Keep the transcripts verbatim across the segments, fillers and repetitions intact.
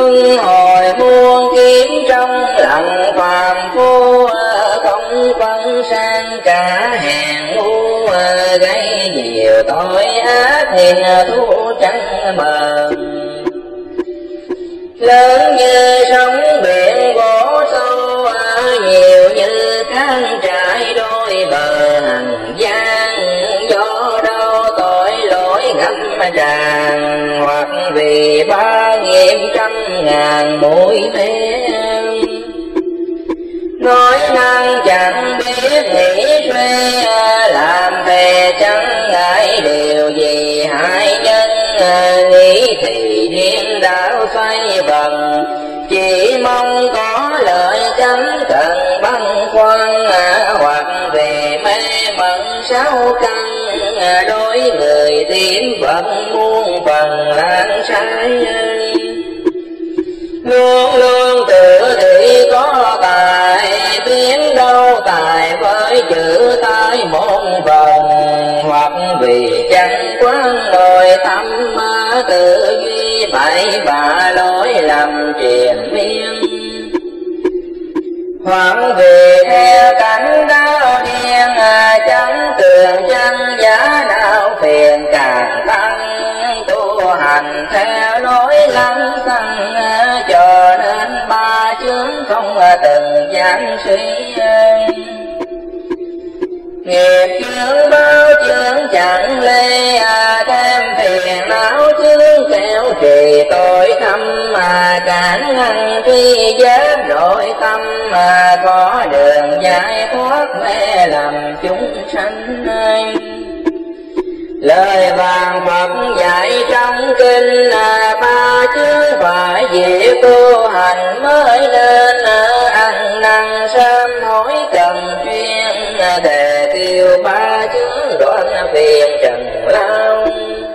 luân hồi muôn kiếp trong lòng phàm phu, không phân sang cả hèn ngu, gây nhiều tội ác hiền thú trắng mờ. Lớn như sóng biển vỗ sâu, nhiều như cát trải đôi bờ hằng gian, do đâu tội lỗi ngập tràn, hoặc vì ba nghiệp trăm ngàn mũi tên. Nói năng chẳng biết nghĩ suy, làm thề chẳng ngại điều gì hại nhân, nghĩ thì điên đảo xoay vần, chỉ mong có lợi chánh cần băn khoăn, hoặc về mê mẩn sáu căn, đối người tím phận muôn phần lan sai. Luôn luôn tự thị có tài, biết đâu tài với chữ tai môn vần, hoặc vì chẳng quán nội tâm tự duy phải và lỗi lầm triền miên, hoặc vì theo cảnh đau điên chẳng tường chân giá đạo phiền càng tăng, tu hành theo lối lăng xăng cho nên ba chướng không từng giảng suy. Nghiệp chướng bao chướng chẳng lê, thêm phiền não chướng kẹo trì tội thâm, mà cản ngăn tri giác nội tâm, mà có đường giải thoát mê lầm chúng sanh. Lời vàng Phật dạy trong kinh, ba chướng phải diệt tu hành mới nên, ăn năn sám hối cần chuyên, thề tiêu ba chướng đoạn phiền trần lao.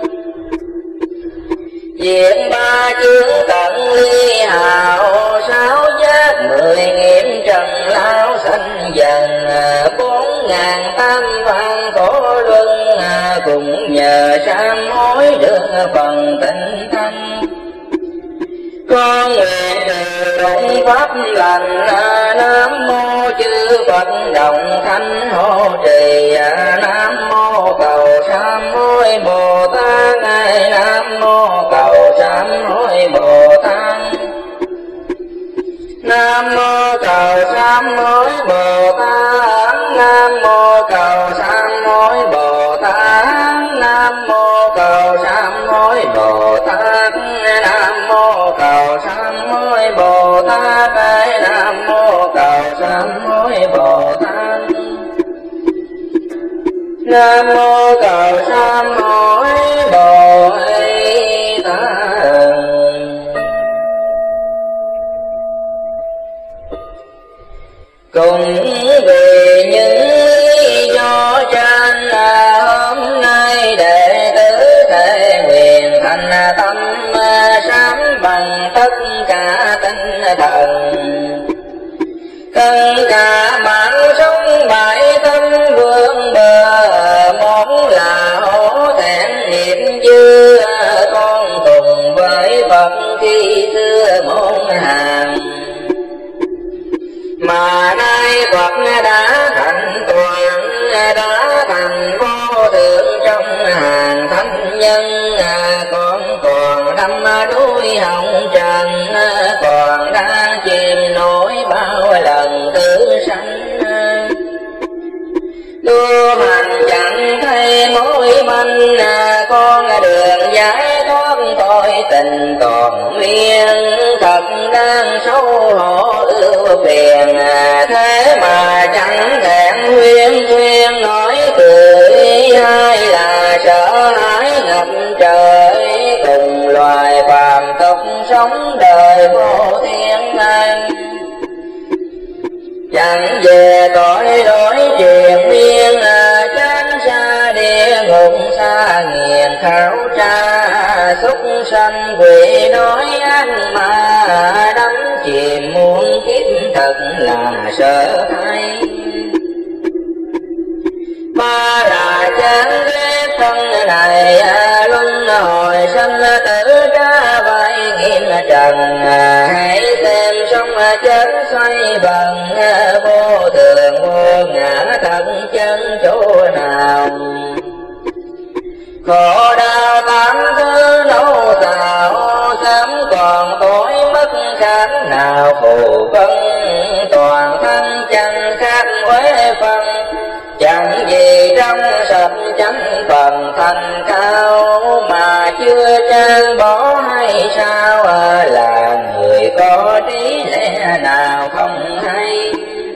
Diệt ba chướng tận ly hào, sáu giác mười nghiệm trần lao sanh dần, bốn ngàn tam văn khổ luân, cùng nhờ sám hối được phần tinh thanh. Con nguyện từ đồng pháp lành, Nam mô chư Phật đồng thanh hộ trì, Nam mô cầu sám hối Bồ Tát, Nam mô cầu sám hối Bồ Tát, Nam mô cầu sám hối Bồ Tát, Nam mô cầu sám hối Bồ Tát, Nam mô cầu sám hối Bồ Tát, Nam mô cầu sám hối Bồ Tát, Nam mô cầu sám hối Bồ Tát, Nam mô cầu sám hối Bồ Tát. Cùng vì những lý do trên, hôm nay đệ tử thể nguyện thành tâm sám bằng tất cả tinh thần, tất cả mạng sống bại tâm vươn bờ, một là hổ thẹn nghiệp dư, con cùng với Phật khi xưa môn hàng, mà nay Phật đã thành toàn, đã thành vô thượng trong hàng thánh nhân, con còn đắm đuối hồng trần, còn đang chìm nổi bao lần tử sanh. Tu hành chẳng thấy mối manh, con đường giải thoát tội tình còn nguyên, thật đang xấu hổ ưu phiền, thế mà chẳng thẹn huyên thuyên nói cười, hay là sợ hãi ngập trời, cùng loài phàm tục sống đời vô thiên an. Chẳng về tội lỗi triền miên, tránh xa địa ngục xa nghiền khảo tra, súc sanh quỷ nói anh mà đắm chìm muôn kiếp thật là sợ hãi. Ba là chán ghét thân này luân hồi sanh tử tra vay nghiêm trần, hãy xem sông chớn xoay vần, vô thường vô ngã thân chân chỗ nào. Khổ đau tám thứ nấu xào, sớm còn tối mất khác nào phù vân, toàn thân chẳng khác uế phân, chẳng gì trong sạch chẳng phần thành cao, mà chưa trang bỏ hay sao, là người có trí lẽ nào không hay.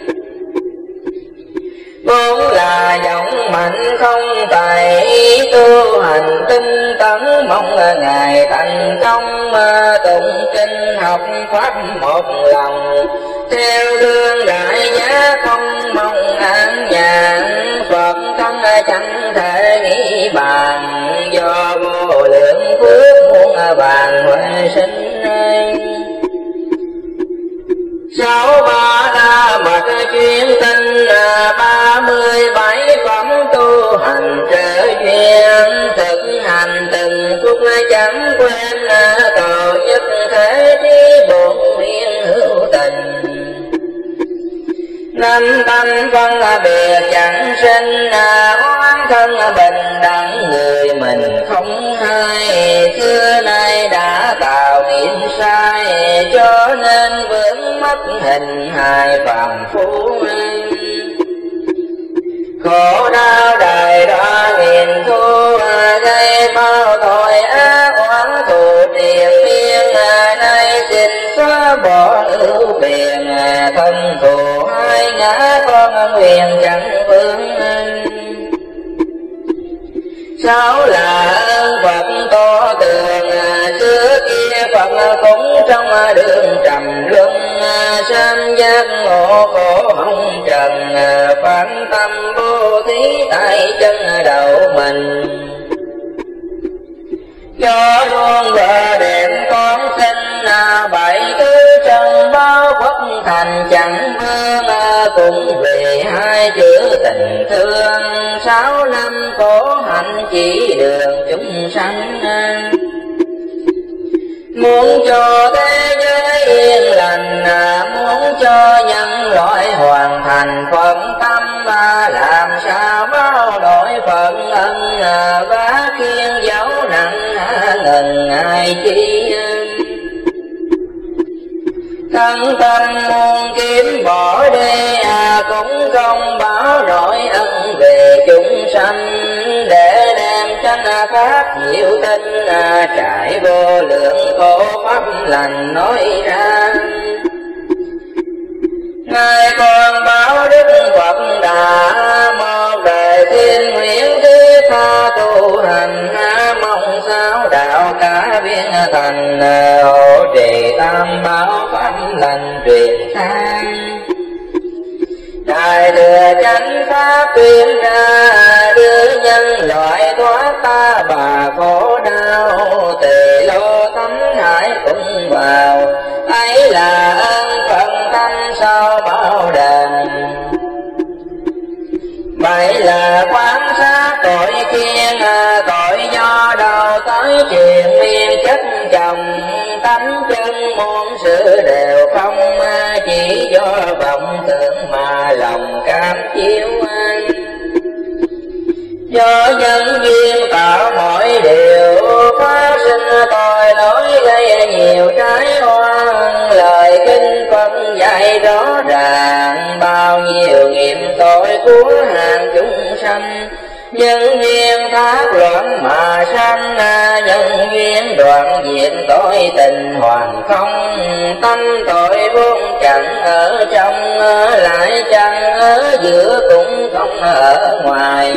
Vốn là giọng mạnh không tài, tu hành tinh tấn mong ngày thành công, tụng kinh học pháp một lòng, theo đương đại giá không mong an nhàn. Phật thân chẳng thể nghĩ bàn, do vô lượng phước muôn vàng huệ sinh. Sáu ba la mật chuyên tinh, ba mươi bảy phẩm tu hành trợ duyên, thực hành từng phút chẳng quên, cầu nhất thế trí bổn nguyện hữu tình. Năm tâm phân biệt chẳng sinh, oán thân bình đẳng người mình không hay, xưa nay đã tạo nghiệp sai, cho nên vướng mất hình hài phàm phu. Khổ đau đời đó nghìn thu, gây bao tội ác oán thù triền miên, nay xin xóa bỏ ưu phiền, thân thù hai ngã con nguyện chẳng vướng. Sáu là ơn Phật to tường, xưa kia Phật cũng trong đường trầm luân, sám giác ngộ khổ hồng trần, phán tâm vô thí tại chân đầu mình. Cho luôn vợ đẹp con sinh, bảy thứ trong bao quốc thành chẳng vương, cũng vì hai chữ tình thương, sáu năm khổ hạnh chỉ đường chúng sanh. Muốn cho thế giới yên lành, muốn cho nhân loại hoàn thành phận tâm, làm sao bao đổi phận ân, vá khiên dấu nặng ngần ai chi. Thân tâm muôn kiếm bỏ đi, cũng không báo nổi ân về chúng sanh, để đem tranh pháp diệu tinh, trải vô lượng khổ pháp lành nói ra. Ngài còn bảo Đức Phật đã một đời xin nguyện thiết tha tu hành, mong sao đạo cả biến thành, hộ trì tam bảo pháp lành truyền sang. Đại thừa chánh pháp tuyên ra, đưa nhân loại thoát ta bà khổ đau, tề lô tấm hải cũng vào, ấy là ơn phận tâm sau bao đàn. Vậy là quán sát tội kiên, tội do đầu tới triền miên chất chồng, tánh chân muôn sự đều không, chỉ do vọng tưởng mà lòng cam chiếu. Do nhân duyên tạo mọi điều, phát sinh tội lỗi gây nhiều trái oan, lời kinh Phật dạy rõ ràng, bao nhiêu nghiệp tội của hàng chúng sanh. Nhân duyên thác loạn mà sanh, nhân duyên đoạn diệt tội tình hoàn không, tâm tội vốn chẳng ở trong, lại chẳng ở giữa cũng không ở ngoài.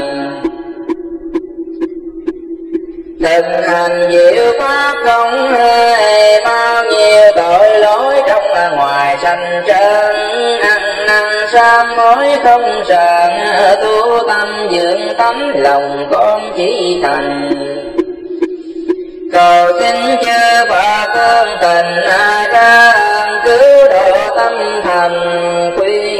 Thực hành diệu pháp không hề, bao nhiêu tội lỗi trong ngoài sanh trơn, ăn năn sám hối không sờn, tu tâm dưỡng tấm lòng con chỉ thành. Cầu xin chư Phật ơn tình, ra ơn cứu độ tâm thành quy.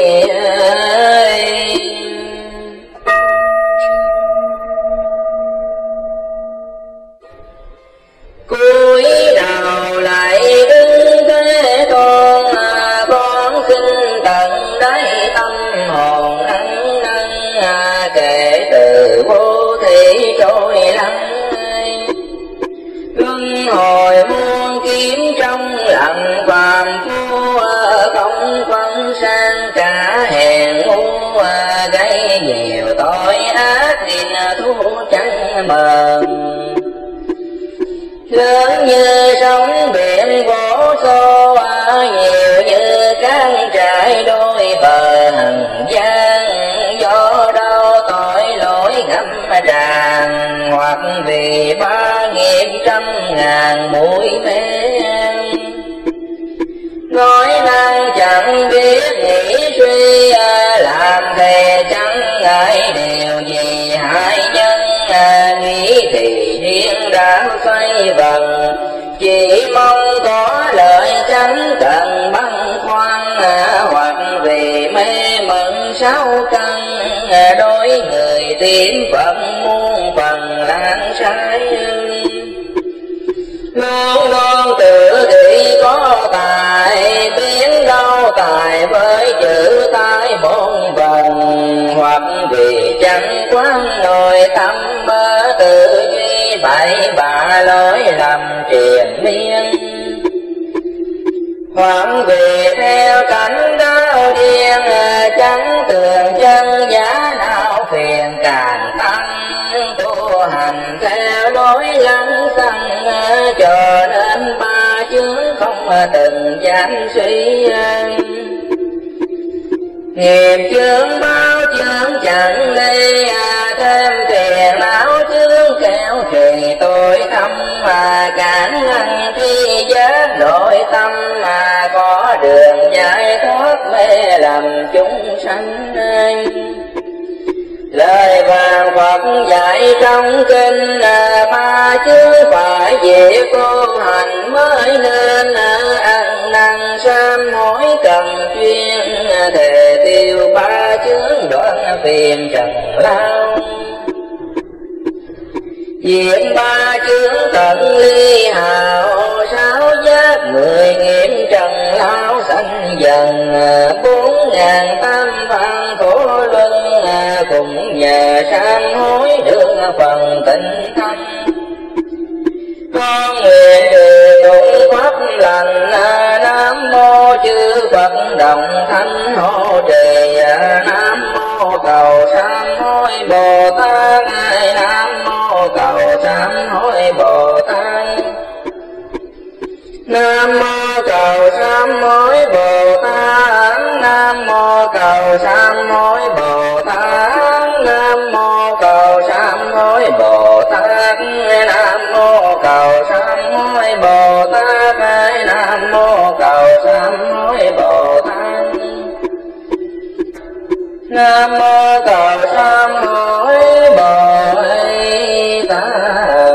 Cúi đầu lại lặng phàm phu không phân sang cả hèn ngu gây nhiều tội ác xin thu chẳng mờ. Lớn như sóng biển vỗ xô nhiều như cán trải đôi bờ hằng gian, do đâu tội lỗi ngập tràn hoặc vì ba nghiệp trăm ngàn mũi men. Nói năng chẳng biết nghĩ suy làm thề chẳng ngại điều gì hại nhân, nghĩ thì riêng đã xoay vần chỉ mong có lợi chẳng cần băn khoăn, hoặc vì mê mẩn sáu căn đôi người tìm phận muôn phần lan sai. Luôn luôn tự thị có tài biến đâu tài với chữ tai bốn vần, hoặc vì chẳng quán nội tâm tự duy bậy bạ lối lầm triền miên, hoặc vì theo cảnh đau điên chẳng tường chân giá nào phiền càng tăng, tu hành theo lối lăng xăng cho nên ba chướng không từng dám suy. Nghiệp chướng bao chướng chẳng ly thêm phiền não chướng kéo trì tội thâm, mà cản ngăn thi giác nội tâm mà có đường giải thoát mê lầm chúng sanh. Lời vàng Phật dạy trong kinh ba chứ phải về tu hành mới nên ăn năn sám hối cần chuyên, thề tiêu ba chướng đoạn phiền trần lao. Diện ba chướng tận ly hào, sáu giác mười nghiệm trần lao sanh dần, bốn ngàn tam văn khổ luân cùng nhờ sám hối được phần tịnh tâm. Con nguyện trừ tụng pháp lành, Nam mô chư Phật đồng thanh hộ trì, Nam mô cầu sám hối Bồ Tát, Nam mô cầu sám hối Bồ Tát, Nam mô cầu sám hối Bồ Tát, Nam mô cầu sám hối Bồ Tát, Nam mô cầu sám hối Bồ Tát, Nam mô cầu sám hối Bồ Tát, Nam mô cầu sám hối Bồ Tát, Nam mô cầu sám hối Bồ Tát.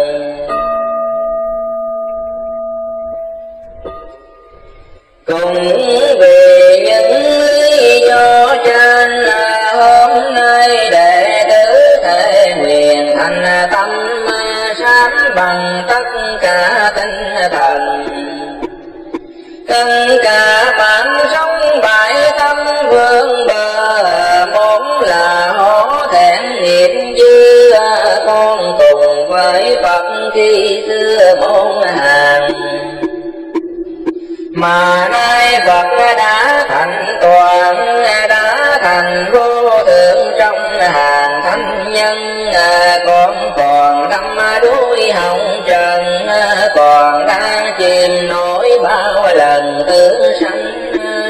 Cùng vì những lý do trên hôm nay đệ tử thể nguyện thành tâm sáng bằng tất cả tinh thần, tất cả bản sống bại tâm vương bờ, muốn là hổ thẹn nghiệp dư con cùng với Phật khi xưa môn hàng. Mà nay Phật đã thành toàn, đã thành vô thượng trong hàng thánh nhân, con còn đắm đuối hồng trần, còn đang chìm nổi bao lần tử sanh.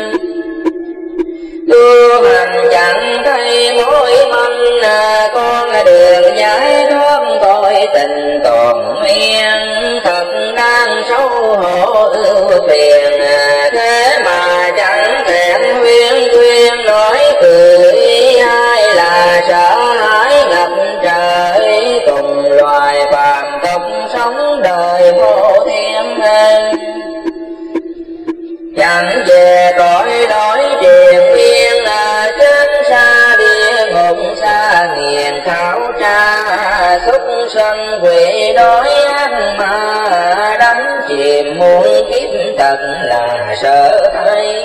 Tu hành chẳng thấy mối manh, con đường giải thoát tội tình toàn nguyên, thật đang xấu hổ ưu phiền, thế mà chẳng thèm huyên khuyên nói cười, hay là sợ hãi ngập trời cùng loài phàm tục sống đời vô thiên. Chẳng về cõi đói triền miên, trên xa địa ngục xa nghiền khảo tra, xúc sân quỷ đói ác ma, đánh chìm muôn kiếp thật là sợ thay.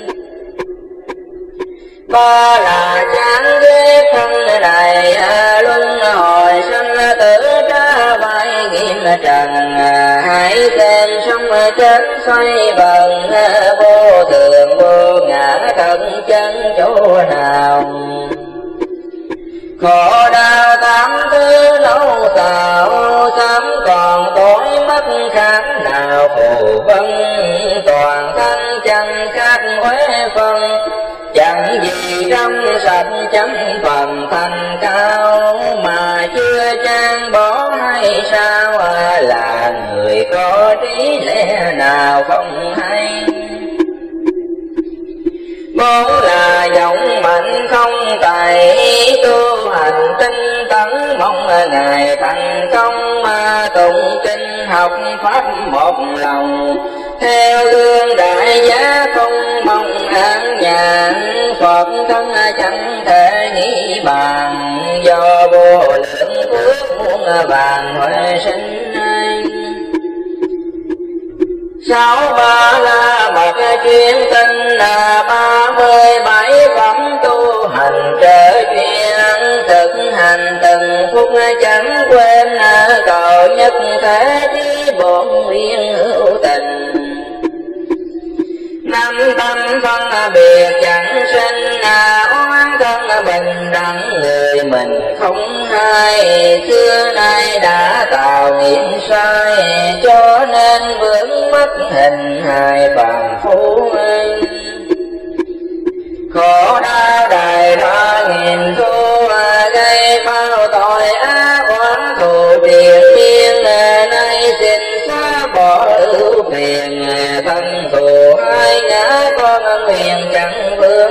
Ba là chán ghét thân này, luân hồi sanh tử tra vai nghiệp kim trần, hãy xem sông chết xoay vần, vô thường vô ngã thân chân chỗ nào. Khổ đau tám thứ lâu xạo, sớm còn tối mất khác nào phù vân, toàn thân chẳng khác uế phân, chẳng gì trong sạch chấm phần thành cao, mà chưa trang bỏ hay sao, là người có trí lẽ nào không hay. Bốn là giọng mạnh không tài, tu hành tinh tấn mong ngày thành công, mà tụng kinh học pháp một lòng, theo gương đại giá không mong an nhàn. Phật thân chẳng thể nghĩ bàn, do vô lượng phước muôn vàng huệ sinh. Sáu ba la mật chuyên tinh, là ba mươi bảy phẩm tu hành trở chuyên, thực hành từng phút chẳng quên, cầu nhất thế chí bổn nguyên hữu tình. Năm tâm phân biệt chẳng sinh, oán thân bình đẳng người mình không hay, xưa nay đã tạo nghiệp sai, cho nên vướng mất hình hài phàm phu. Khổ đau đời ba nghìn thu, gây bao tội ác oán thù triền miên, nay xin xóa bỏ ưu phiền, thân thù hai ngã con nguyện chẳng vướng.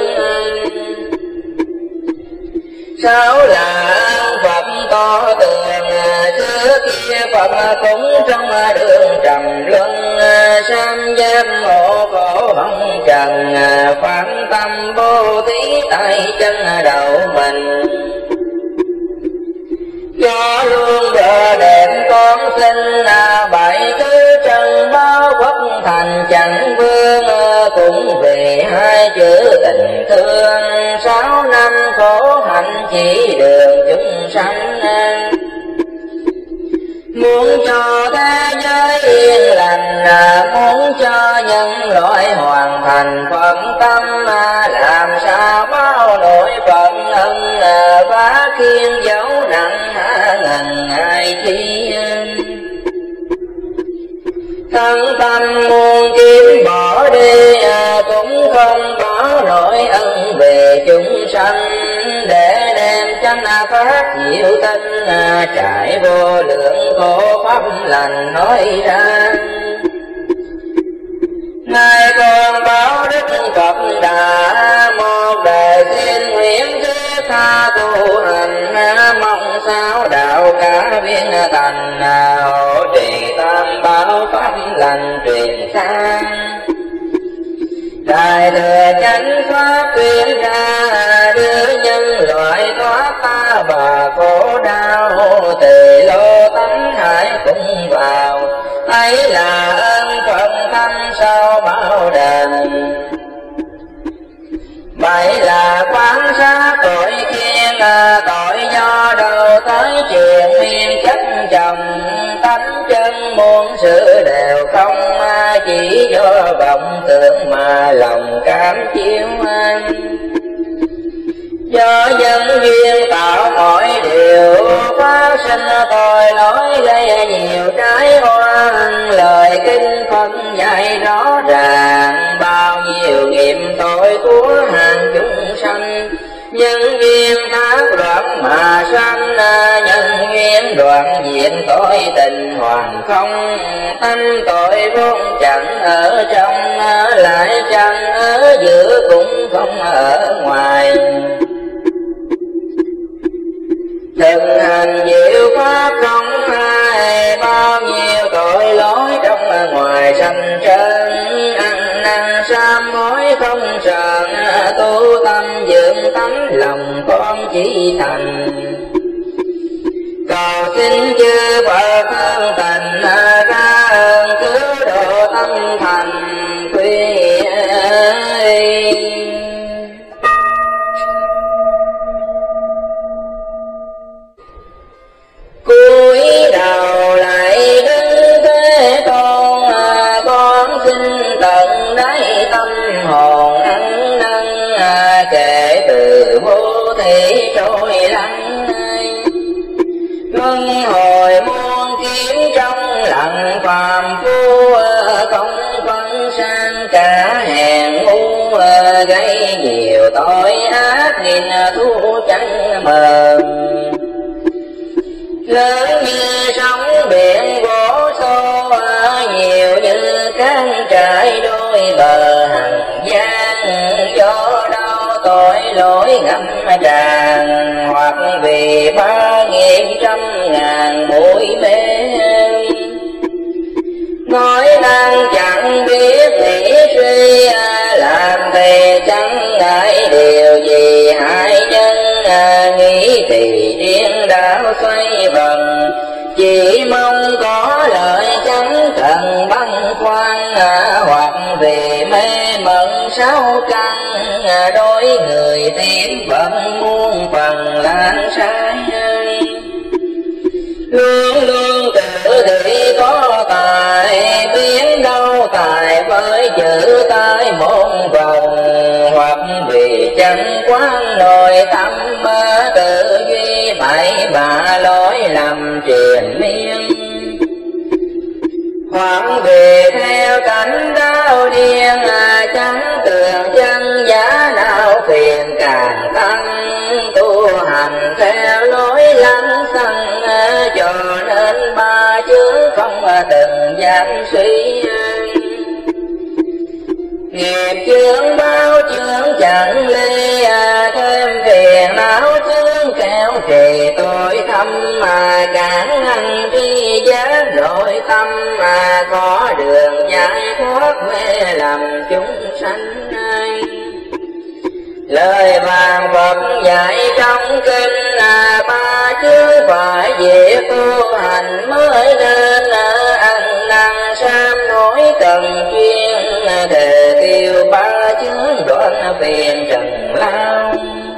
Sáu là Phật to tường, xưa kia Phật cũng trong đường trầm luân, sam giam ngộ khổ hồng trần, phán tâm vô thí tay chân đầu mình. Cho luôn bờ đẹp con xin, bảy thứ trần bao quốc thành chẳng vương, cũng vì hai chữ tình thương, sáu năm khổ hạnh chỉ đường chúng sanh. Muốn cho thế giới yên lành, muốn cho nhân loại hoàn thành phận tâm, làm sao bao nỗi phận ân, vá khiên dấu nặng ngần ai chi. Thân tâm muôn kiếm bỏ đi, cũng không bỏ nỗi ân về chúng sanh, để đem chánh pháp diệu tinh, trải vô lượng khổ pháp lành nói ra. Ngài còn báo đức Phật đã, một đời xin nguyện thứ tha tu hành, mong sao đạo cả viên thành, hộ trì tam bảo pháp lành truyền sang. Đại thừa chánh pháp tuyên ra, đưa nhân loại thoát ta bà khổ đau, tỳ lô tánh hải cùng vào, ấy là ơn Phật thánh sau bao đền. Bảy là quán sát tội khiên, tội do đâu tới triền miên chất chồng, tánh chân muôn sự đều không, chỉ do vọng tưởng mà lòng cảm chiếu. Do nhân duyên tạo mọi điều, phát sinh tội lỗi gây nhiều trái oan, lời kinh Phật dạy rõ ràng, bao nhiêu nghiệp tội của hàng chúng sanh. Nhân duyên thác đoạn mà sanh, nhân duyên đoạn diệt tội tình hoàn không, tâm tội vốn chẳng ở trong, lại chẳng ở giữa cũng không ở ngoài. Thực hành diệu pháp không ai, bao nhiêu tội lỗi trong ngoài sanh trơn, ăn năn sám hối không sờn, tu tâm dưỡng tánh lòng con chỉ thành. Cầu xin chư Phật thân tình, ra ơn cứu độ tâm thành quy. Cúi đầu lại cả hèn ngu gây nhiều tội ác nghìn thu chẳng mờ. Lớn như sóng biển vỗ xô nhiều như cánh trải đôi bờ hằng gian, do đau tội lỗi ngập tràn hoặc vì ba nghìn trăm ngàn bụi mê. Nói năng chẳng biết nghĩ suy làm thì chẳng ngại điều gì hại nhân, nghĩ thì điên đảo xoay vần chỉ mong có lợi chẳng cần băn khoăn, hoặc vì mê mẩn sáu căn đôi người tiến vẫn muôn phần lan sai. Luôn luôn tự thị có tài biến đâu tài với chữ tai môn vòng, hoặc vì chẳng quán nội tâm tự duy bậy bạ lỗi lầm triền miên, hoặc vì theo cảnh đau điên chẳng tường chân giá nào phiền càng tăng, tu hành theo lối lăng xăng cho nên ba chướng không từng dám suy. Nghiệp chướng bao chướng chẳng ly thêm phiền não chướng kéo trì tội thâm, mà cản hành tri giác nội tâm mà có đường giải thoát mê lầm chúng sanh. Lời bàn Phật dạy trong kinh là ba chướng phải diệt tu hành mới nên ăn năn sám hối cần chuyên, thề tiêu ba chướng đoạn phiền trần lao.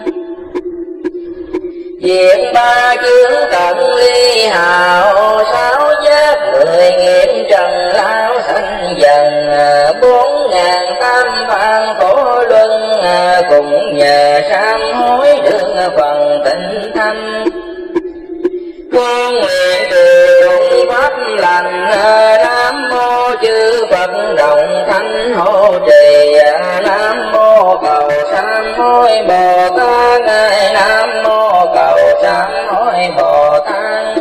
Diệt ba chướng tận ly hào, sáu giác mười nghiệp trần lao sanh dần, bốn ngàn tam vạn khổ luân cùng nhờ sám hối được phần tịnh thanh. Con nguyện từ đúng pháp lành, Nam mô chư Phật đồng thánh hộ trì, Nam mô cầu sám hối Bồ Tát, Nam mô cầu sám hối Bồ Tát,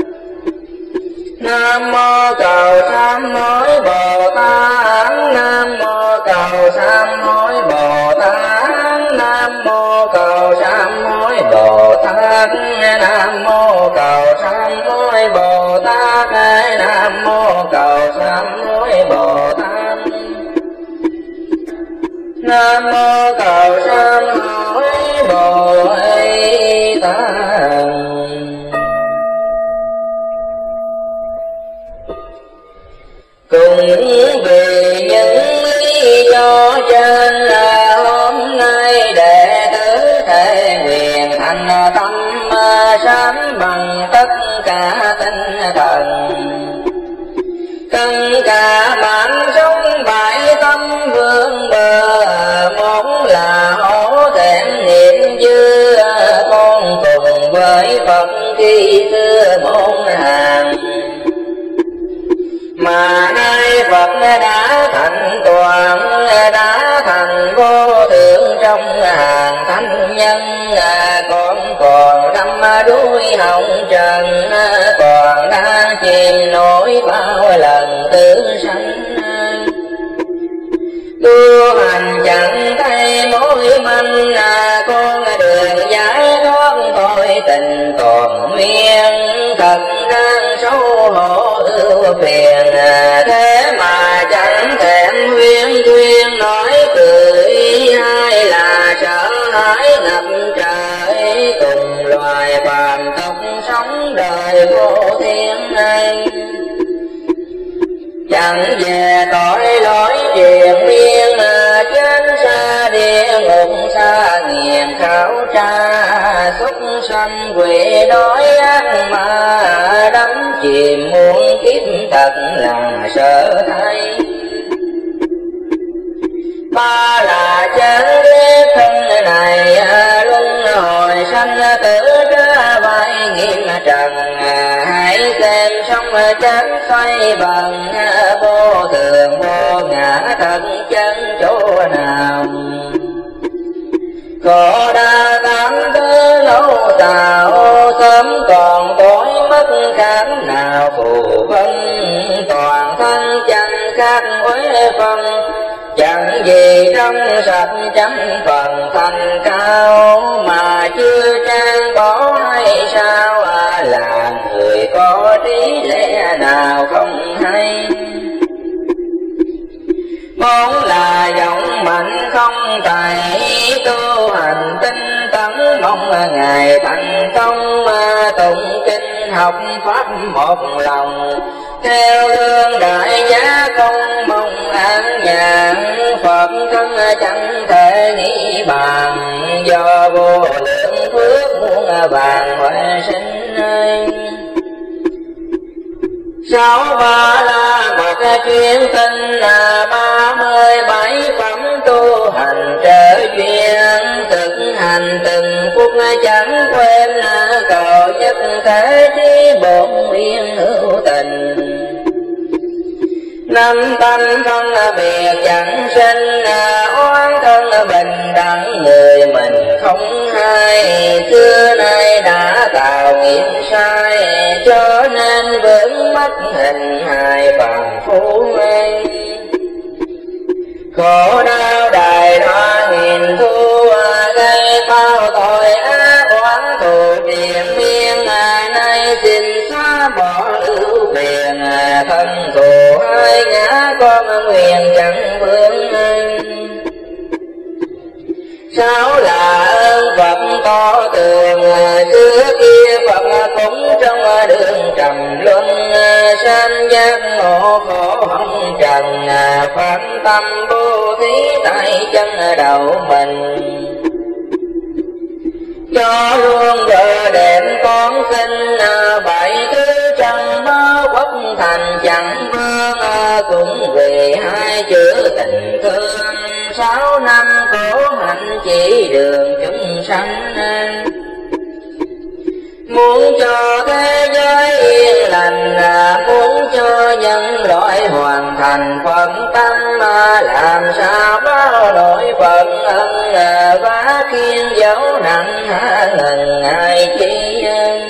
Nam mô cầu sám hối Bồ Tát, Nam mô cầu sám hối Bồ Tát, Nam mô cầu sám hối Bồ Tát, Nam mô cầu sám hối Bồ Tát, Nam mô cầu sám hối Bồ Tát, Nam mô cầu sám hối Bồ Tát. Cùng vì những lý do trên là hôm nay đệ tử thể nguyện thành tâm sám bằng tất cả tinh thần, tất cả bản sống bại tâm vương bờ, muốn là hổ thẹn niệm dư con cùng với Phật khi xưa môn hàng. Mà nay Phật đã thành toàn, đã thành vô thượng trong hàng thánh nhân, con còn đắm đuối hồng trần, còn đang chìm nổi bao lần tử sanh. Tu hành chẳng thấy mối manh, con đường giải thoát thôi tình còn nguyên, thật đang xấu hổ ưu phiền, thế mà chẳng thèm huyên thuyên nói cười, hay là sợ hãi ngập trời, cùng loài phàm tộc sống đời vô thiên anh. Chẳng về tội lỗi triền miên, trên xa địa ngục xa nghiền khảo tra, súc sanh quỷ đói ác mà đắm chìm muôn kiếp thật là sợ thay. Ba là chán ghét thân này, luân hồi sanh tử ra vai nghiêm trần, hãy xem sông chán xoay bằng vô thường vô ngã thân chân chỗ nào. Khổ đa tám thứ lâu xào, sớm còn tối mất khác nào phù vân. Toàn thân chẳng khác uế phân, chẳng gì trong sạch chấm phần thành cao. Mà chưa trang bỏ hay sao, à, là người có trí lẽ nào không hay. Vốn là giọng mạnh không tài, tu hành tinh tấn mong ngày thành công. Tụng kinh học pháp một lòng, theo gương đại giá không mong an nhàn. Phật thân chẳng thể nghĩ bàn, do vô lượng phước muôn vàng huệ sinh. Sáu ba la mật chuyên tinh, ba mươi bảy phẩm tu hành trợ duyên. Thực hành từng phút chẳng quên, cầu nhất thế trí bổn nguyên hữu tình. Năm tâm thân biệt chẳng sinh, oán thân bình đẳng người mình không hay. Xưa nay đã tạo nghiệp sai, cho nên vướng mất hình hài phàm phu mê. Khổ đau đài đoa nghìn thu, gây bao tội ác oán thù triền miên. Nay xin xóa bỏ ưu phiền, thân thù hai ngã con nguyện chẳng vướng. Sáu là ơn Phật to tường, xưa kia Phật cũng trong đường trầm luân. Sanh giác ngộ khổ hồng trần, phán tâm vô thí tại chân đầu mình. Cho luôn vợ đệm con sinh, bảy thứ trong báo quốc thành chẳng vương. Cũng vì hai chữ tình thương, sáu năm khổ hạnh chỉ đường chúng sanh. Muốn cho thế giới yên lành, muốn cho nhân loại hoàn thành phận tâm. Làm sao bao nỗi phận ân, vá khiên dấu nặng hạ ngần ai chi.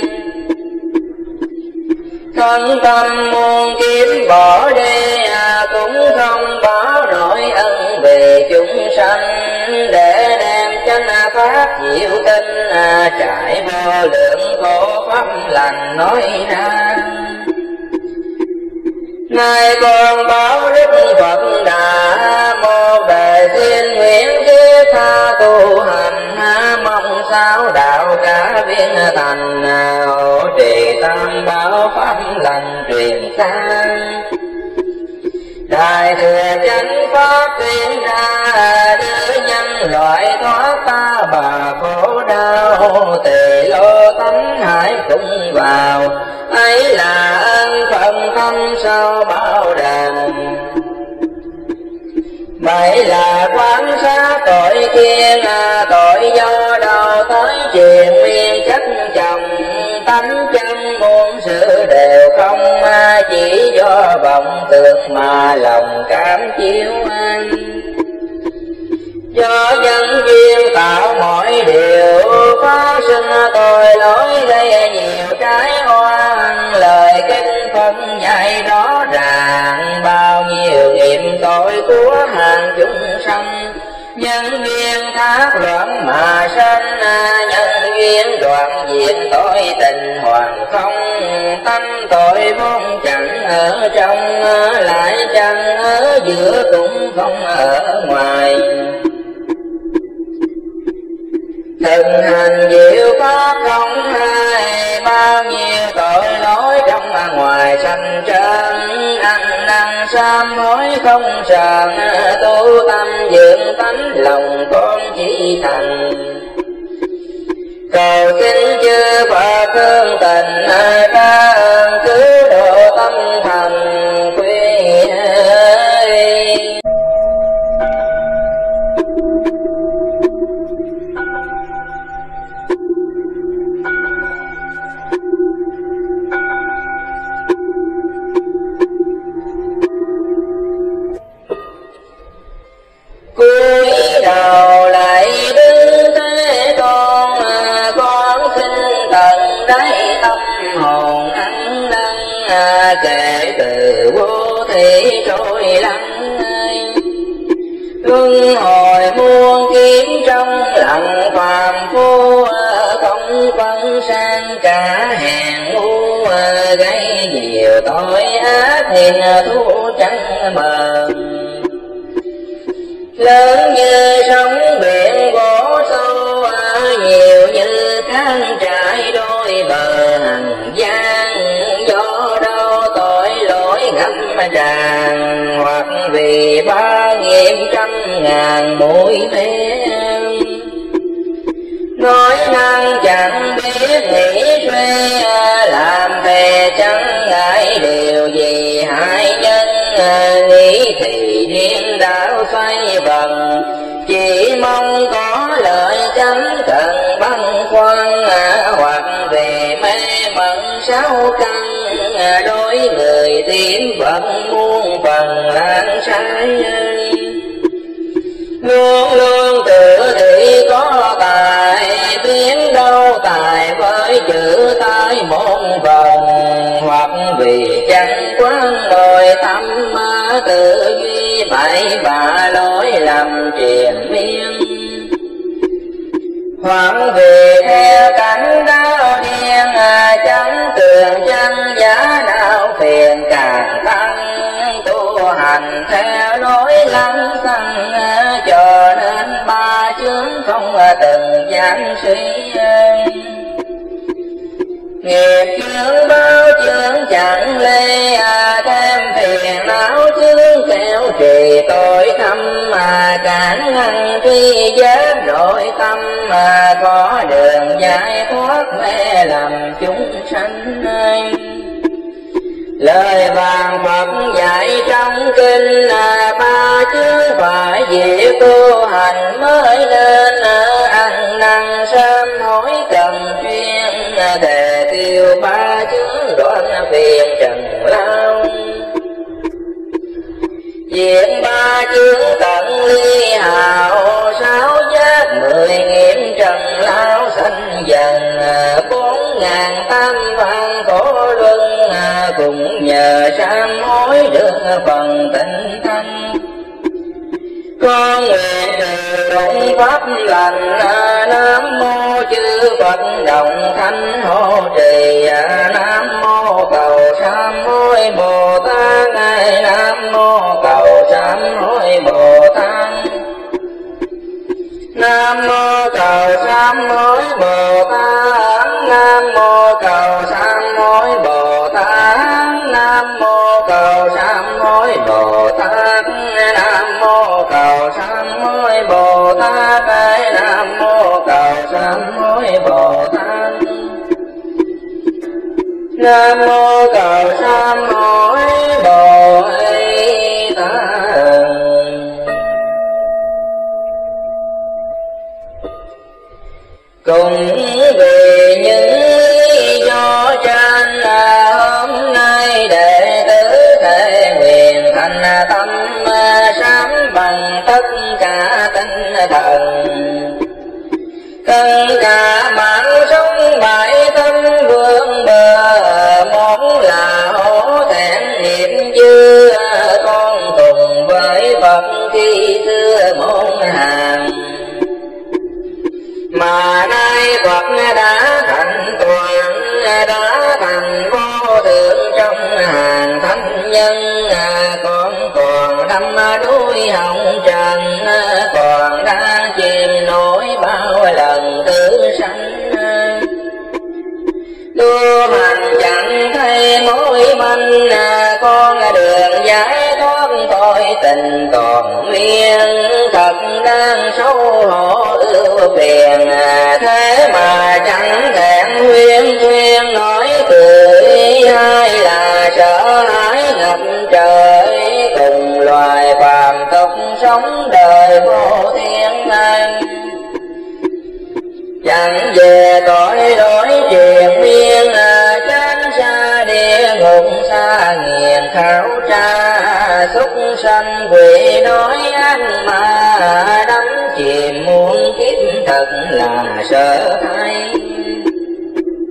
Thân tâm muôn kiếm bỏ đi, cũng không bỏ nỗi ân về chúng sanh. Để đem chánh pháp diệu tinh, trải vô lượng khổ pháp lành nói ra. Nay con báo đức Phật Đà, một đời xin nguyện thiết tha tu hành. Mong sao đạo cả viên thành, hộ trì tam bảo pháp lành truyền xa. Đại thừa chánh pháp tuyên ra, đưa nhân loại thoát ta bà khổ đau. Tỳ lô tánh hải cũng vào, ấy là ân phận thâm sâu bao đàn. Bảy là quán sát tội kiên, tội do đâu tới triền miên trách chồng. Tánh chân muôn sự đều không, chỉ do vọng tưởng mà lòng cảm chiếu. Do nhân duyên tạo mọi điều, phát sinh tội lỗi gây nhiều trái oan. Lời kinh phân dạy rõ ràng, bao nhiêu nghiệp tội của hàng chúng sanh. Nhân duyên thác loạn mà sanh, nhân duyên đoạn diệt tội tình hoàn không. Tâm tội vốn chẳng ở trong, lại chẳng ở giữa cũng không ở ngoài. Thực hành diệu pháp không hai, bao nhiêu tội lỗi trong và ngoài sanh trơn. Ăn năn sám hối không sờn, tu tâm dưỡng tánh lòng con chỉ thành. Cầu xin chư Phật thương tình, ra ơn cứu độ tâm thành quy. thì trôi lăn. Luân hồi muôn kiếp trong lặng phàm phu, không phân sang cả hèn ngu, gây nhiều tội ác hiền thú trắng mờ. Lớn như sóng biển vỗ sâu, nhiều như cát trải đôi bờ hằng gian. Do đâu tội lỗi ngập tràn, hoặc vì ba nghiệp trăm ngàn mũi tên. Nói năng chẳng biết nghĩ suy, làm thề chẳng ngại điều gì hại nhân. Nghĩ thì điên đảo xoay vần, chỉ mong có lợi chánh cần băn khoăn. Hoặc về mê mẩn sáu căn, đối người tím phận muôn phần lan sai. Luôn luôn tự thị có tài, biết đâu tài với chữ tai môn vần. Hoặc vì chẳng quán nội tâm, tự duy phải và lỗi lầm triền miên. Hoặc vì theo cảnh đau điên, chẳng tường chân giá đạo phiền càng tăng. Tu hành theo lối lăng xăng, cho nên ba chướng không từng giảng suy. Nghiệp chướng bao chướng chẳng lê, thêm phiền não chướng kéo trì tội thâm. Mà cản ngăn tri giác nội tâm, mà có đường giải thoát mê lầm chúng sanh. Lời vàng Phật dạy trong kinh, ba chướng phải diệt tu hành mới nên. Ăn năn sám hối cần chuyên, thề tiêu ba chướng đoạn phiền trần lao. Diệt ba chướng tận ly hào, sáu giác mười nghiệm trần lao sanh dần. Bốn ngàn tam văn khổ luân, cùng nhờ sám hối được phần tịnh thanh. Con nguyện từ động pháp lành, Nam mô chư Phật đồng thánh hộ trì. Nam mô cầu sám hối Bồ Tát, Nam mô cầu sám hối Bồ Tát. Nam mô cầu sám hối Bồ Tát, Nam mô cầu sám hối Bồ Tát. Nam mô cầu sám hối Bồ Tát, Nam mô cầu sám hối Bồ Tát. Nam mô cầu sám hối Bồ Tát. Nam mô cầu sám hối Bồ Tát. Cùng vì những lý do trên, hôm nay đệ tử thể nguyện thành tâm sám bằng tất cả tinh thần. Tất cả mạng sống bại tâm vương bờ, một là hổ thẹn nghiệp dư. Con cùng với Phật khi xưa môn hàng, mà nay Phật đã thành toàn, đã thành vô thượng trong hàng thánh nhân. Con còn đắm đuối hồng trần, còn đang chìm nổi bao lần tử sanh. Tu hành chẳng thấy mối manh, con đường giải thoát tội tình còn nguyên. Thật đang xấu hổ ưu phiền, thế mà chẳng thẹn huyên thuyên nói cười. Hay là sợ hãi ngập trời, cùng loài phàm tục sống đời vô thiên an. Chẳng về tội lỗi triền miên, tránh xa địa ngục xa nghiền khảo tra. Súc sanh quỷ nói anh mà, đắm chìm muôn kiếp thật là sợ hãi.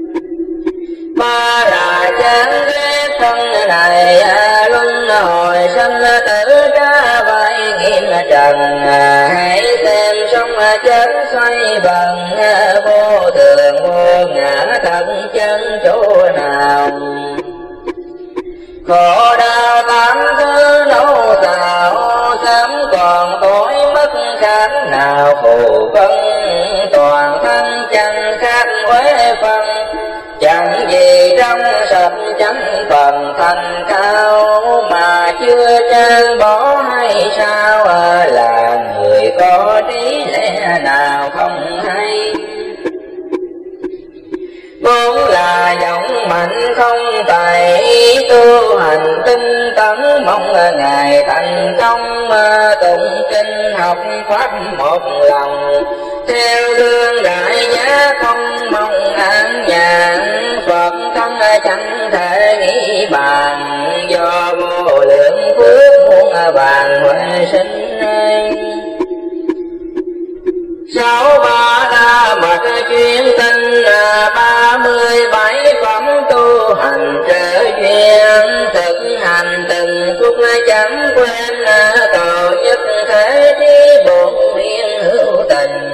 Ba là chán ghét thân này, luân hồi sanh tử ra vai nghiêm trần, hãy xem sông chết xoay vần, vô thường vô ngã thật chân chỗ nào. Khổ đau tám thứ nấu xào, sớm còn tối mất khác nào phù vân, toàn thân chẳng khác uế phân, chẳng gì trong sạch chẳng phần thành cao, mà chưa trang bỏ hay sao, là người có trí lẽ nào không hay. Vốn là giọng mạnh không tài, tu hành tinh tấn mong ngày thành công, tụng kinh học pháp một lòng, theo gương đại giá không mong an nhàn. Phật thân chẳng thể nghĩ bàn, do vô lượng phước muôn vàng huệ sinh. Sáu ba la mật chuyên tinh, ba mươi bảy phẩm tu hành trợ duyên, thực hành từng phút chẳng quên, cầu nhất thế trí bổn nguyện hữu tình.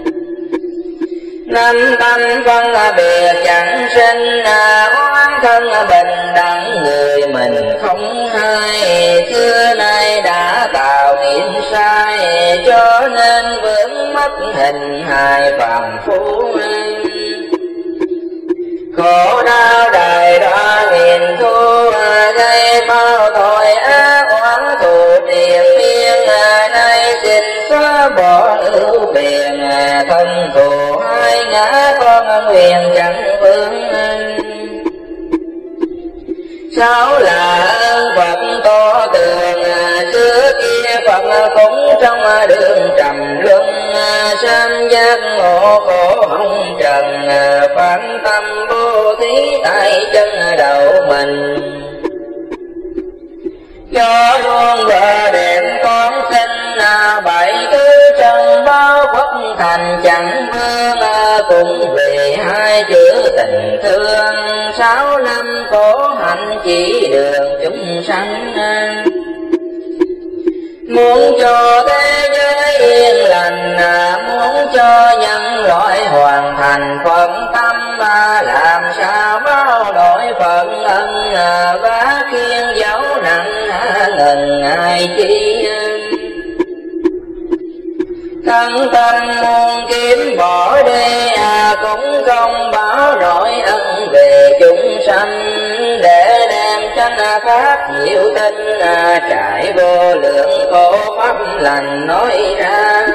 Năm tâm phân biệt chẳng sinh, oán thân bình đẳng người mình không hay, xưa nay đã tạo nghiệp sai, cho nên vướng mất hình hài phàm phu. Khổ đau đời đó nghìn thu, gây bao tội ác oán thù triền miên, nay xin xóa bỏ ưu phiền, thân thù hai ngã con nguyện chẳng vướng. Sáu là ơn Phật to tường, xưa kia Phật cũng trong đường trầm luân, sanh giác ngộ khổ hồng trần, phán tâm vô thí tại chân đầu mình. Cho luôn vợ đẹp con sinh, bảy thứ trong bao quốc thành chẳng vương, cũng vì hai chữ tình thương, sáu năm khổ hạnh chỉ đường chúng sanh. Muốn cho thế giới yên lành, muốn cho nhân loại hoàn thành phận tâm, làm sao bao đổi phận ân, vá khiên dấu nặng ngần ai chi. Thân tâm muôn kiếm bỏ đi, cũng không báo nổi ân về chúng sanh, để đem tranh pháp diệu tinh, trải vô lượng khổ pháp lành nói ra.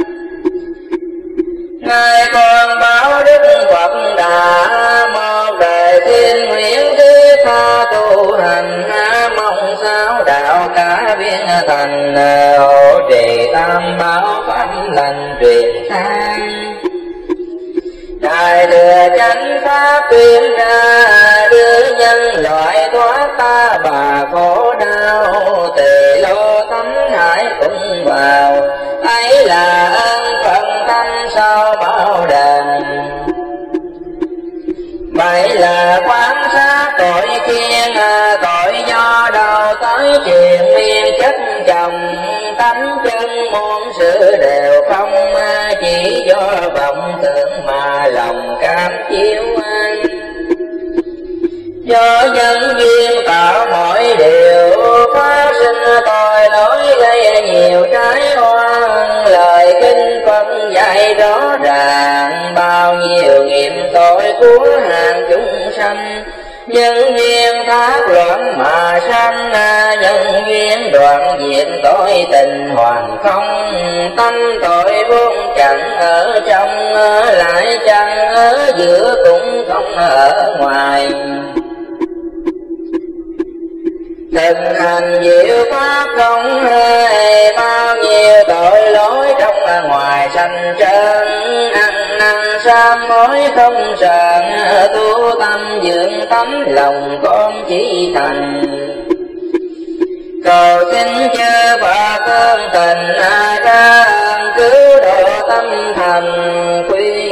Ngài còn bảo Đức Phật đã một đời xin nguyện thứ tha tu hành, mong sao đạo cả biến thành, hộ trì tam bảo pháp lành truyền sang. Đại thừa chánh pháp tuyên ra, đưa nhân loại thoát ta bà khổ đau, tề lô tấm hải cũng vào, ấy là ơn phận tâm sau bao đàn. Vậy là quán sát tội kiên, tội do đầu tới triền miên chất chồng, tánh chân muôn sự đều không, chỉ do vọng tưởng mà lòng cam chiếu. Do nhân duyên tạo mọi điều, phát sinh tội lỗi gây nhiều trái oan, lời kinh Phật dạy rõ ràng, bao nhiêu nghiệp tội của hàng chúng sanh. Nhân duyên thác loạn mà sanh, nhân duyên đoạn diệt tội tình hoàn không, tâm tội vốn chẳng ở trong, lại chẳng ở giữa cũng không ở ngoài. Thực hành diệu pháp không hề, bao nhiêu tội lỗi trong ngoài sanh trơn, ăn năn sám hối không sờn, tu tâm dưỡng tấm lòng con chỉ thành. Cầu xin chư Phật ơn tình, ra cứu độ tâm thành quy.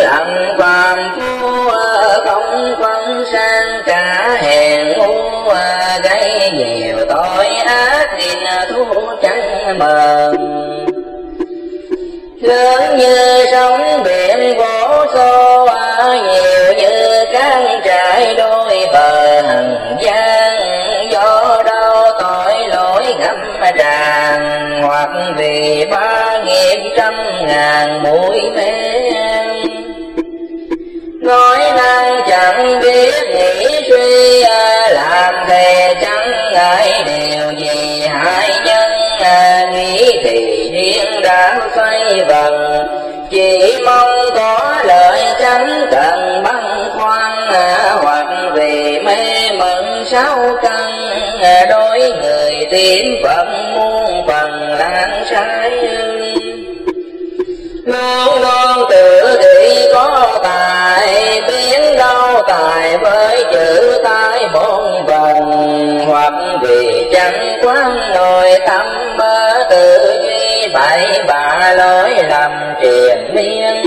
lặng phàm phu không phân sang cả hèn ngu gây nhiều tội ác xin thu trắng mờ. Lớn như sóng biển vỗ xô nhiều như cát trải đôi bờ hằng gian, do đâu tội lỗi ngập tràn hoặc vì ba nghiệp trăm ngàn mũi men. Nói năng chẳng biết nghĩ suy làm thề chẳng ngại điều gì hại nhân, nghĩ thì riêng đã xoay vần chỉ mong có lợi chẳng cần băn khoăn, hoặc vì mê mẩn sáu căn đôi người tìm phận muôn phần lan sai. Luôn luôn tự thị có tài biến đâu tài với chữ tai bốn vần, hoặc vì chẳng quán nội tâm tự duy bậy bạ lối lầm triền miên,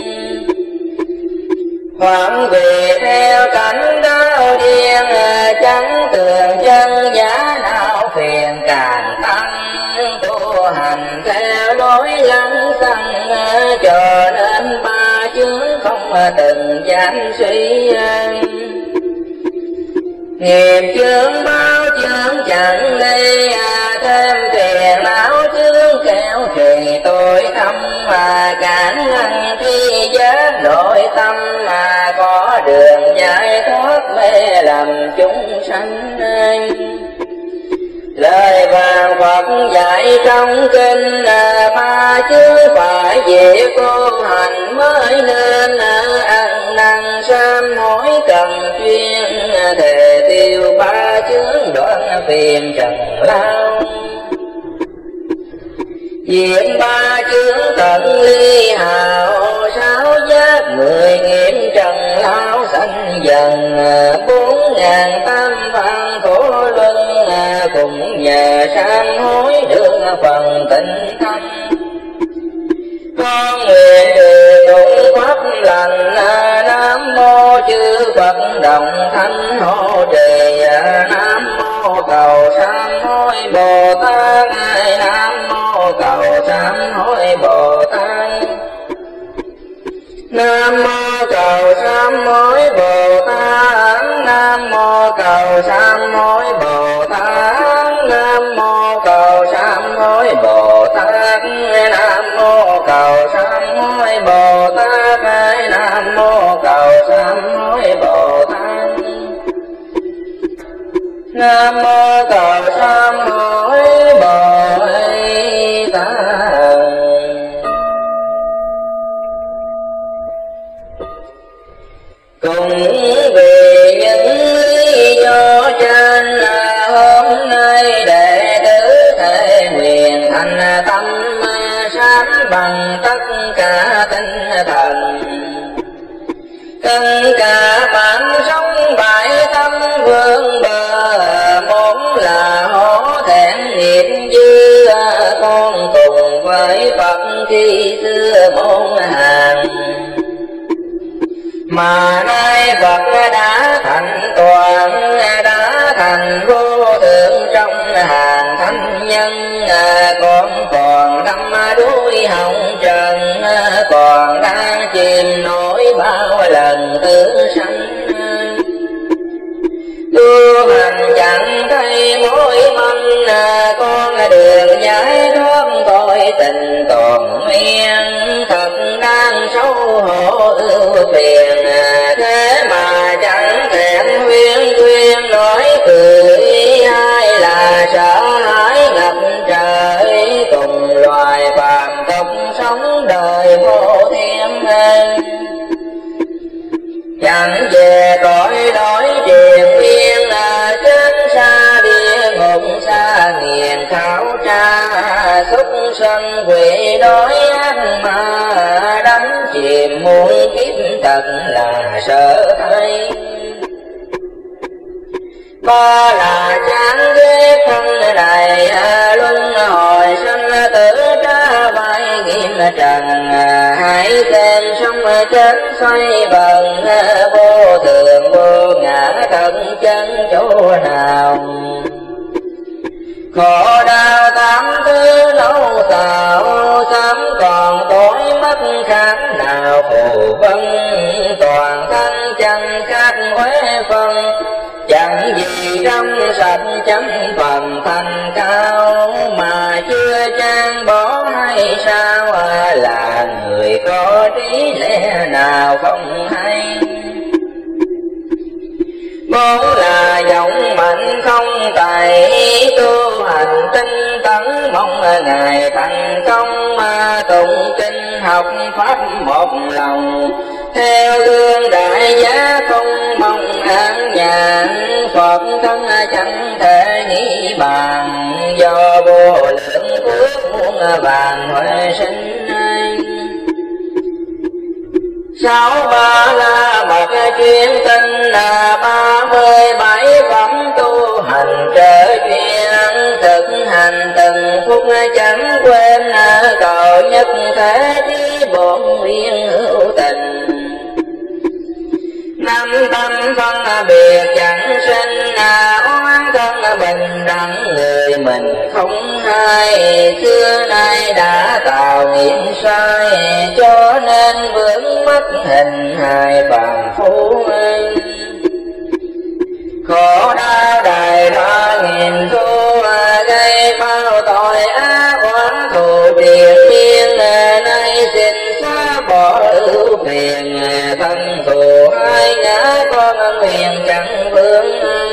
hoặc vì theo cảnh đau điên chẳng tường chân giá nào phiền càng tăng, tu hành theo lối lăng xăng cho nên ba chướng không từng dám suy. Nghiệp chướng bao chướng chẳng ly thêm phiền não chướng kéo trì tội thâm, mà cản ngăn thi giác nội tâm mà có đường giải thoát mê lầm chúng sanh. Lời vàng Phật dạy trong kinh ba chứ phải về tu hành mới nên ăn năn sám hối cần chuyên, thề tiêu ba chướng đoạn phiền trần lao. Diện ba chướng tận ly hào, sáu giác mười nghiệm trần lao sanh dần, bốn ngàn tam văn khổ luân cùng nhờ sám hối được phần tịnh tâm. Con nguyện trừ tụng pháp lành, Nam mô chư Phật đồng thanh hộ trì, Nam mô cầu sám hối Bồ Tát, Nam mô cầu sám hối Bồ Tát, Nam mô cầu sám hối Bồ Tát, Nam mô cầu sám hối Bồ Tát, Nam mô cầu sám hối Bồ Tát, Nam mô cầu sám hối Bồ Tát, Nam mô cầu sám hối Bồ Tát, Nam mô cầu sám hối Bồ Tát. Cùng vì những lý do trên hôm nay đệ tử thể nguyện thành tâm sáng bằng tất cả tinh thần, tất cả bản sống bại tâm vương bờ, muốn là hổ thẹn nghiệp dư con cùng với Phật khi xưa môn hàng. Mà nay Phật đã thành toàn, đã thành vô thượng trong hàng thánh nhân, con còn đắm đuối hồng trần, còn đang chìm nổi bao lần tử sanh. Tu hành chẳng thấy mối manh, con đường giải thoát tội tình còn nguyên, thật đang xấu hổ ưu phiền, thế mà chẳng thèm huyên khuyên nói cười, hay là sợ hãi ngập trời cùng loài phàm tục sống đời vô thiên. Chẳng về cõi đói triền miên, trên xa địa ngục xa nghiền khảo tra, xúc sân quỷ đói ác ma, đánh chìm muôn kiếp thật là sợ thay. Ba là chán ghét thân này luân hồi sanh tử tra vai nghiệp trần, hãy xem sông chết xoay vần, vô thường vô ngã thân chân chỗ nào. Khổ đau tám thứ lâu xạo, sớm còn tối mất khác nào phù vân, toàn thân chẳng khác uế phân, chẳng gì trong sạch chấm phần thành cao, mà chưa trang bỏ hay sao, là người có trí lẽ nào không hay. Bốn là giọng mạnh không tài, tu hành tinh tấn mong ngày thành công, mà tụng kinh học pháp một lòng, theo gương đại giá không mong an nhàn, Phật thân chẳng thể nghĩ bàn, do vô lượng phước muôn vàng huệ sinh. Sáu ba la mật chuyên tinh, là ba mươi bảy phẩm tu hành trở chuyên, thực hành từng phút chẳng quên, cầu nhất thế trí bổn nguyên hữu tình. Năm tâm phân biệt chẳng sinh, oán thân bình đẳng người mình không hay, xưa nay đã tạo nghiệp sai, cho nên vướng mất hình hài phàm phu. Khổ đau đời ba nghìn thu, gây bao tội ác oán thù triền miên, nay xin xóa bỏ ưu phiền, thân thù hai ngã con nguyện chẳng vướng.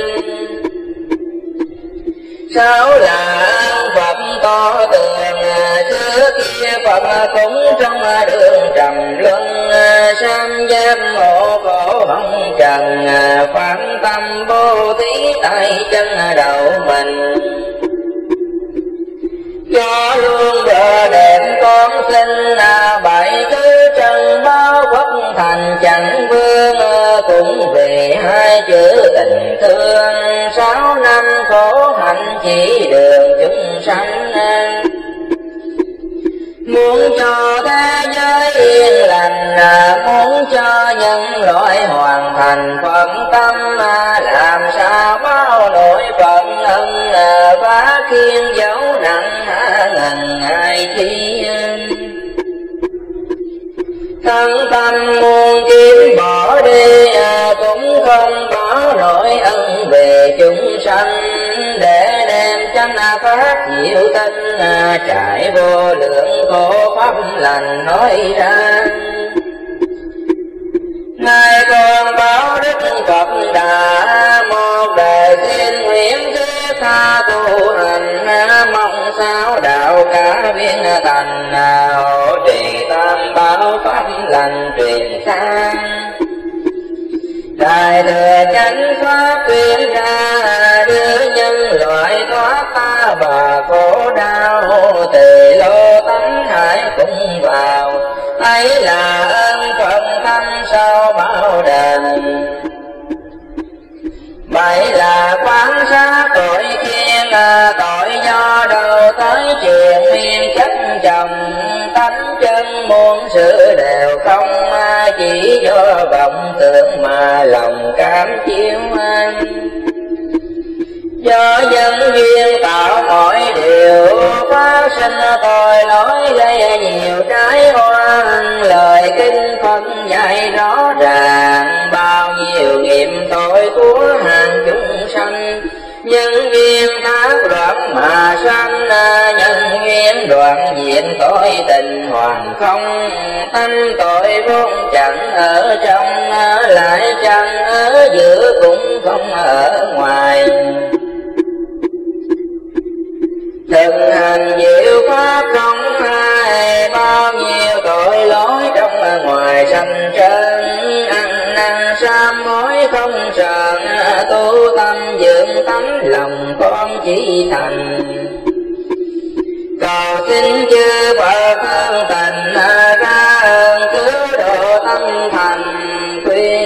Sáu là Phật to tường, xưa kia Phật cũng trong đường trầm luân, sam giam ngộ khổ hồng trần, phán tâm vô thí tay chân đầu mình. Cho luôn bờ đẹp con xin, bảy thứ trần bao quốc thành chẳng vương, cũng vì hai chữ tình thương, sáu năm khổ hạnh chỉ đường chúng sanh. Muốn cho thế giới yên lành, muốn cho nhân loại hoàn thành phận tâm, làm sao bao nỗi phận ân, vá khiên dấu nặng ngần ai chi. Thân tâm muôn kiếm bỏ đi, cũng không bỏ nỗi ân về chúng sanh, để đem chánh pháp diệu tinh, trải vô lượng khổ pháp lành nói ra. Ngài còn báo đức Phật đã, một đời xin nguyện thứ tha tu hành, mong sao đạo cả viên thành, hộ trì tam bảo pháp lành truyền sang. Đại thừa chánh pháp tuyên ra, đưa nhân loại thoát ta bà khổ đau, tỳ lô tánh hải cũng vào, ấy là ơn Phật thánh sau bao đền. Bảy là quán sát tội khiên, tội do đâu tới triền miên chất chồng, tánh chân muôn sự đều không, chỉ do vọng tưởng mà lòng cảm chiếu. Do nhân duyên tạo mọi điều, phát sinh tội lỗi gây nhiều trái oan, lời kinh Phật dạy rõ ràng, bao nhiêu nghiệp tội của hàng chúng sanh. Nhân duyên thác đoạn mà sanh, nhân duyên đoạn diệt tội tình hoàn không, tâm tội vốn chẳng ở trong, lại chẳng ở giữa cũng không ở ngoài. Thực hành diệu pháp không ai, bao nhiêu tội lỗi trong ngoài sanh trơn, ăn năn sám hối không sờn, tu tâm dưỡng tánh lòng con chỉ thành. Cầu xin chư Phật thân tình, ra ơn cứu độ tâm thành quy.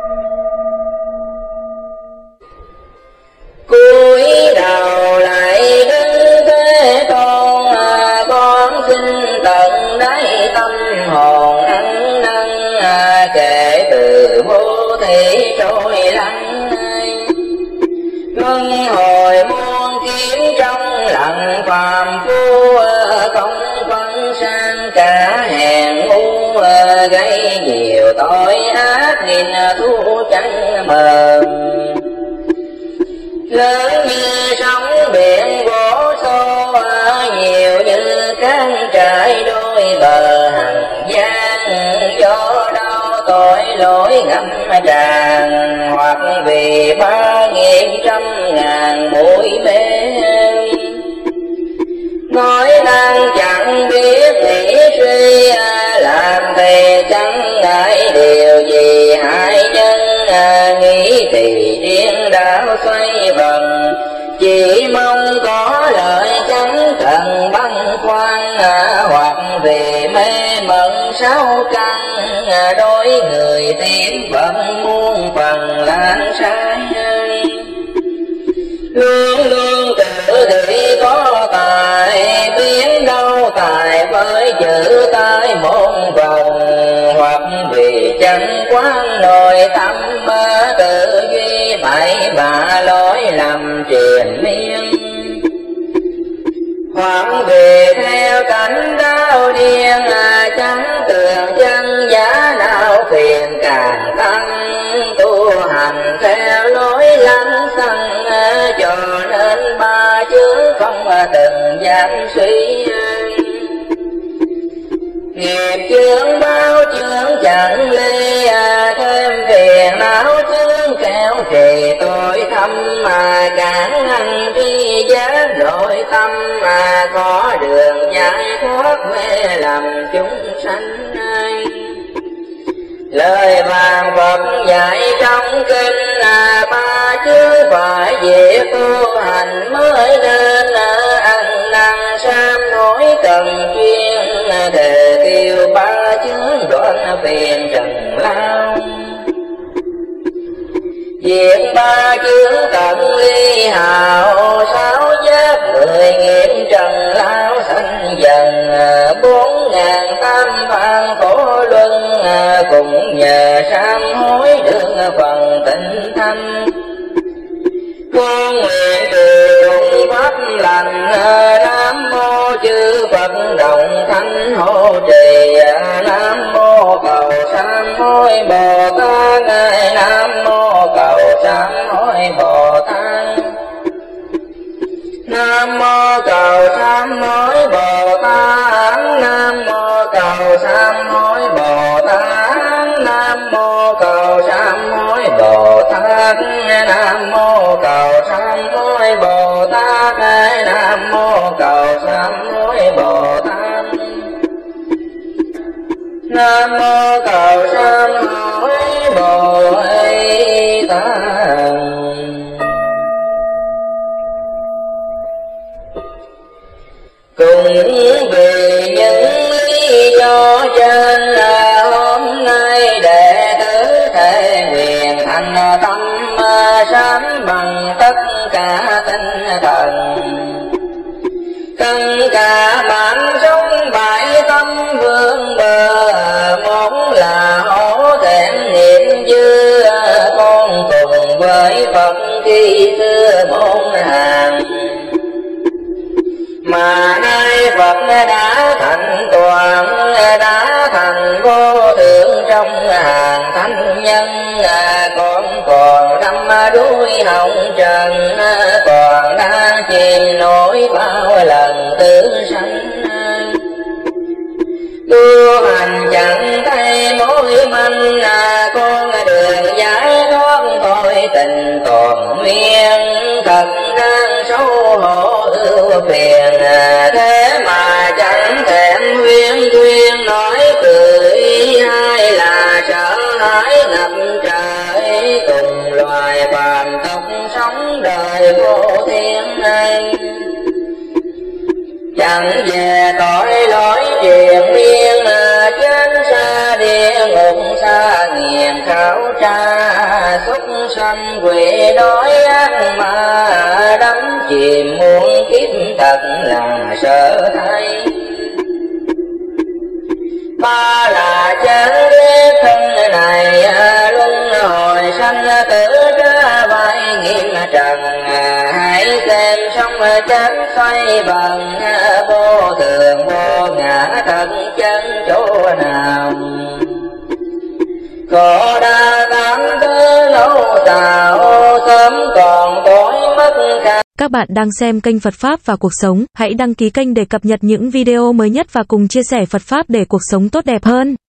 Cúi đầu lại trôi lăn. Luân hồi muôn kiếp trong lặng phàm phu, không phân sang cả hèn ngu, gây nhiều tội ác nghìn thu chẳng mờ. Lớn như sóng biển vỗ xô, nhiều như cánh trải đôi bờ hằng gian, do đau tội lỗi ngập tràn, hoặc vì ba nghìn trăm ngàn bụi mê. Nói năng chẳng biết nghĩ suy, làm thì chẳng ngại điều gì hại nhân, nghĩ thì điên đảo xoay vần, chỉ mong có lợi chẳng cần băn khoăn, hoặc vì mê mẩn sáu căn, đôi người tiếng vẫn muôn phần lan sai. Luôn luôn tự thị có tài, biến đâu tài với chữ tai môn vòng, hoặc vì chẳng quán nội tâm, tự duy bậy bạ lỗi lầm triền miên. Hoặc vì theo cảnh đau điên, chẳng tường chân giá nào phiền càng tăng, tu hành theo lối lăng xăng, cho nên ba chướng không từng dám suy. Nghiệp chướng bao chướng chẳng ly, thêm phiền não chướng kéo trì tội thâm, mà cản hành tri giác nội tâm, mà có đường giải thoát mê lầm chúng sanh. Lời bàn Phật dạy trong kinh, ba chướng phải diệt tu hành mới nên, ăn năn sám hối cần chuyên, thề tiêu ba chướng đoạn phiền trần lao. Diệt ba chướng tận ly hào, sáu giác mười nghiệp trần lao sanh dần, bốn ngàn tam vạn khổ luân, cùng nhờ sám hối được phần tịnh thanh. Con nguyện trường pháp lành, Nam mô chư Phật đồng thánh hộ trì, Nam mô cầu sám hối Bồ Tát, Nam mô cầu sám hối Bồ Tát. Nam mô cầu sám hối Bồ Tát, Nam mô cầu sám hối Bồ Tát, Nam mô cầu sám hối Bồ Tát, Nam mô cầu sám hối Bồ Tát, Nam mô cầu sám hối Bồ Tát, Nam mô cầu sám hối Bồ Tát. Cùng vì những lý do trên, hôm nay đệ tử thể nguyện thành tâm sám bằng tất cả tinh thần, tất cả bản sống bại tâm vương bờ, muốn là hổ thẹn niệm dư, con cùng với Phật khi xưa môn hàng. Mà nay Phật đã thành toàn, đã thành vô thượng trong hàng thánh nhân, con còn đắm đuối hồng trần, còn đang chìm nổi bao lần tử sanh. Tu hành chẳng thấy mối manh, con đường giải thoát thôi tình còn nguyên, thật đang xấu hổ ưu phiền, thế mà chẳng thèm huyên thuyên nói cười, hay là sợ hãi ngập trời, cùng loài phàm tộc sống đời vô thiên anh. Chẳng về tội lỗi triền miên, trên xa địa ngục xa nghiền khảo tra, súc sanh quỷ đói ác mà đắm chìm muôn kiếp thật là sợ thay. Ba là chán ghét thân này luân hồi sanh trần, hãy xem sông chánh xoay vần, vô thường vô ngã thật chân chỗ nào. Khổ đa tám thứ lâu xào, sớm còn tối mất khả. Các bạn đang xem kênh Phật Pháp và Cuộc Sống, hãy đăng ký kênh để cập nhật những video mới nhất và cùng chia sẻ Phật Pháp để cuộc sống tốt đẹp hơn.